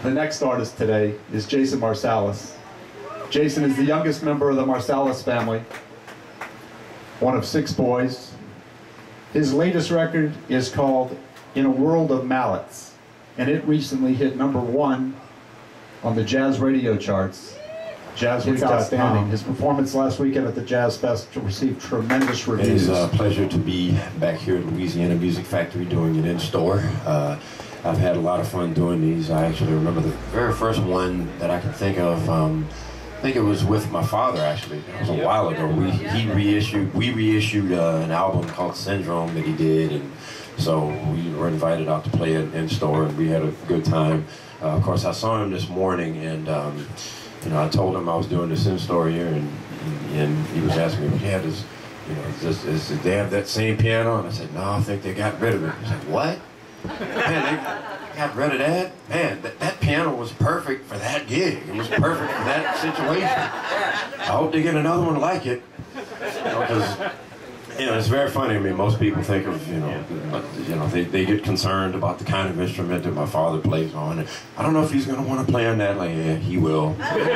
The next artist today is Jason Marsalis. Jason is the youngest member of the Marsalis family, one of 6 boys. His latest record is called In a World of Mallets, and it recently hit #1 on the jazz radio charts. It's outstanding. His performance last weekend at the JazzFest received tremendous reviews. It is a pleasure to be back here at Louisiana Music Factory doing it in store. I've had a lot of fun doing these. I actually remember the very first one that I can think of. I think it was with my father, actually. It was a while ago. We reissued an album called Syndrome that he did, and so we were invited out to play it in store, and we had a good time. Of course, I saw him this morning, and you know, I told him I was doing this in-store here, and he was asking me, yeah, does they have that same piano? And I said, no, I think they got rid of it. He's like, what? Man, they got rid of that? Man, that piano was perfect for that gig. It was perfect for that situation. I hope they get another one like it. Because, you know, it's very funny. I mean, most people think of, you know, they get concerned about the kind of instrument that my father plays on. And I don't know if he's going to want to play on that. Like, yeah, he will.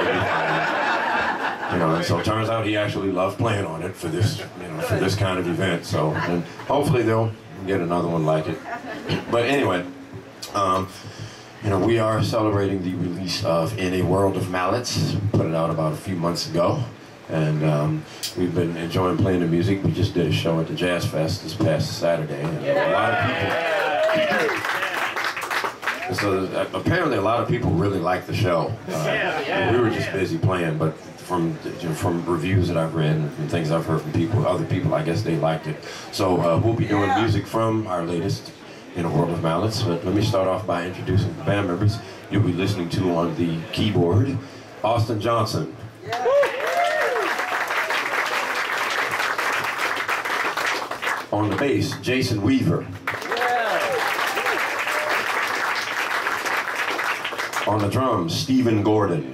You know, and so it turns out he actually loved playing on it for this, you know, for this kind of event. So, and hopefully they'll get another one like it. But anyway, you know, we are celebrating the release of In a World of Mallets. Put it out about a few months ago. And we've been enjoying playing the music. We just did a show at the JazzFest this past Saturday, and a lot of people. So apparently, a lot of people really liked the show. We were just busy playing, but from reviews that I've read and things I've heard from other people, I guess they liked it. So we'll be doing music from our latest In a World of Mallets. But let me start off by introducing the band members. You'll be listening to on the keyboard, Austin Johnson. On the bass, Jason Weaver. On the drums, Stephen Gordon.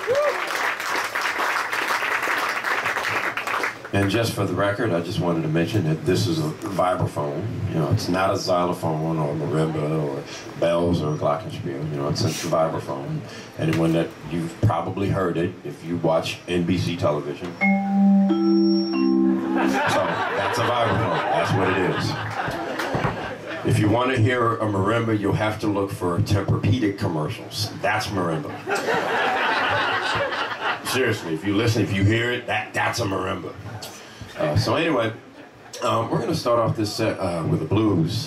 And just for the record, I just wanted to mention that this is a vibraphone. You know, it's not a xylophone or marimba or bells or glockenspiel. You know, it's a vibraphone. And one that you've probably heard it if you watch NBC television. So that's a vibraphone. That's what it is. If you want to hear a marimba, you'll have to look for Tempur-Pedic commercials. That's marimba. Seriously, if you hear it, that's a marimba. So anyway, we're going to start off this set with a blues.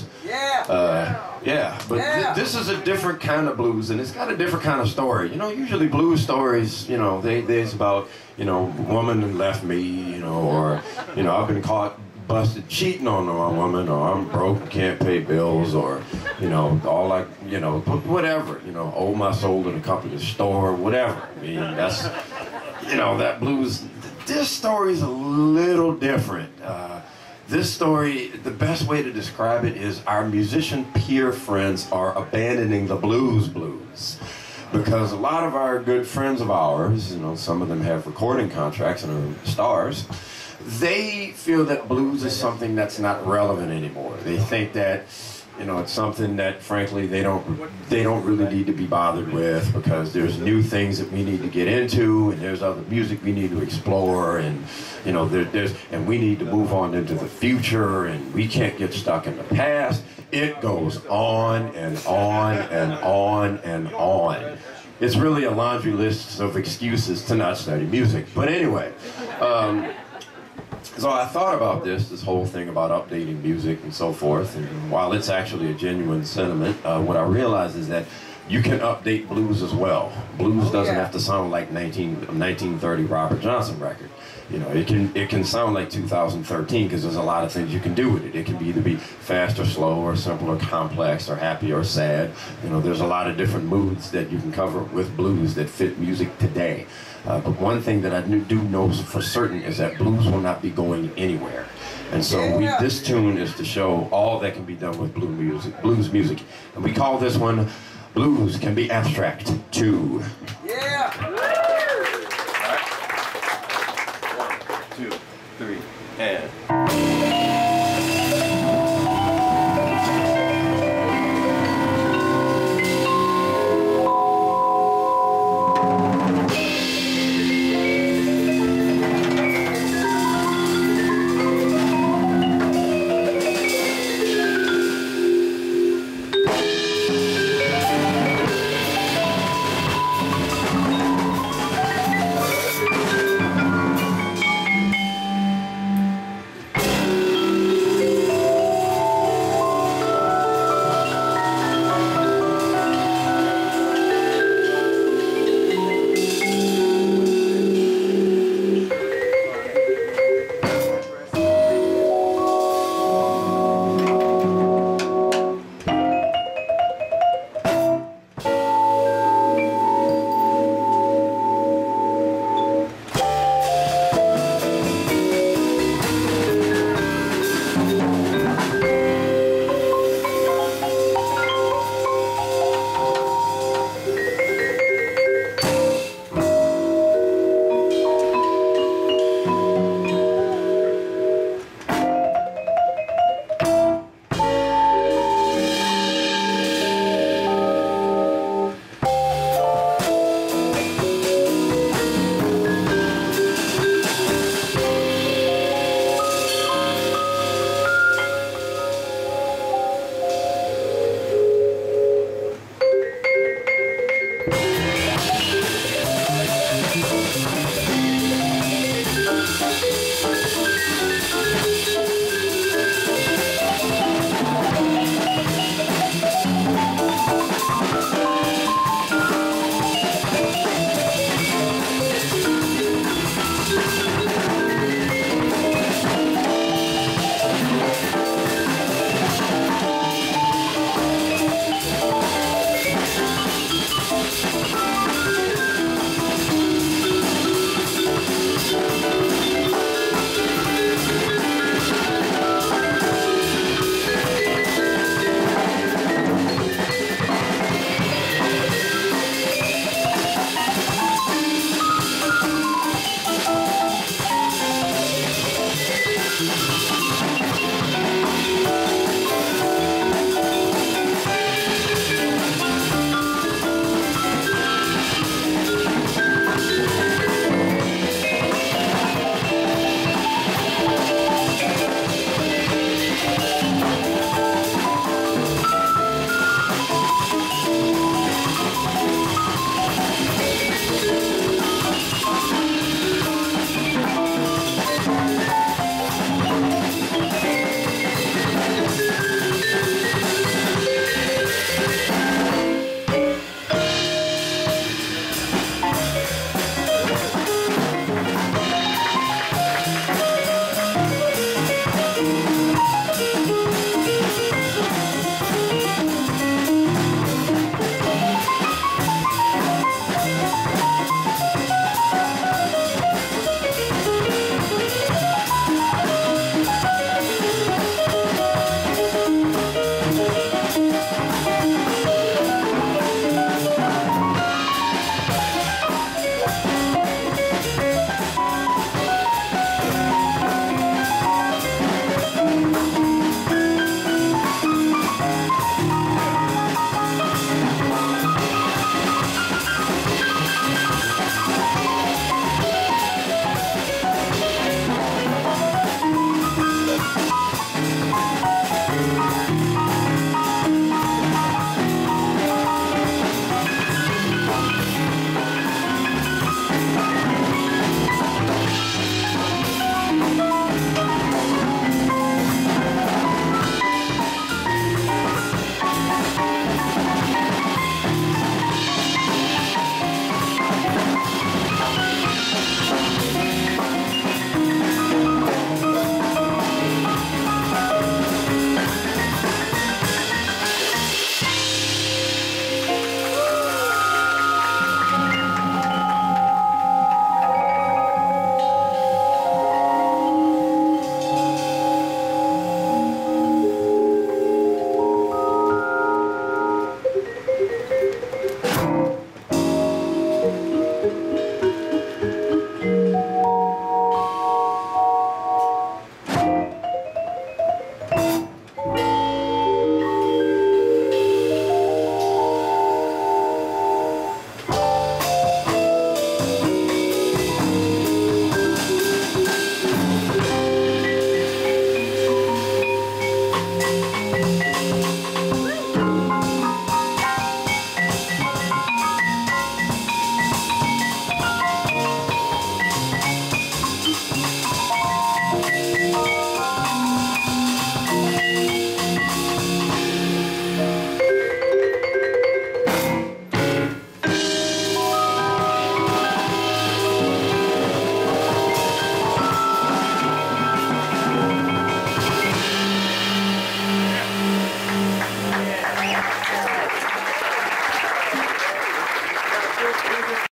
This is a different kind of blues, and it's got a different kind of story. You know, usually blues stories, you know, there's about, you know, woman left me, you know, or, you know, I've been caught busted cheating on my woman, or I'm broke, can't pay bills, or, you know, all like, you know, whatever, you know, owe my soul to the company store, whatever. I mean, that's, you know, that blues. This story's a little different. This story, the best way to describe it is our musician peer friends are abandoning the blues. Because a lot of our good friends of ours, you know, some of them have recording contracts and are stars, they feel that blues is something that's not relevant anymore. They think that, you know, it's something that, frankly, they don't really need to be bothered with, because there's new things that we need to get into, and there's other music we need to explore, and, you know, and we need to move on into the future, and we can't get stuck in the past. It goes on and on and on and on. It's really a laundry list of excuses to not study music. But anyway, so I thought about this whole thing about updating music and so forth, and while it's actually a genuine sentiment, what I realized is that you can update blues as well. Blues doesn't have to sound like 1930 Robert Johnson record. You know, it can sound like 2013, because there's a lot of things you can do with it. It can either be fast or slow, or simple or complex, or happy or sad. You know, there's a lot of different moods that you can cover with blues that fit music today. But one thing that I do know for certain is that blues will not be going anywhere. And so this tune is to show all that can be done with blues music. And we call this one, Blues Can Be Abstract Too.